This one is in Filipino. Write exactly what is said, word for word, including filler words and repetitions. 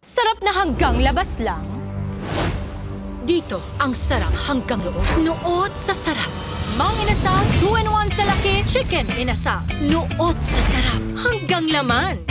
Sarap na hanggang labas lang. Dito, ang sarap hanggang loob. Nuot sa sarap. Mang Inasal, two in one sa laki, chicken inasal. Nuot sa sarap hanggang laman.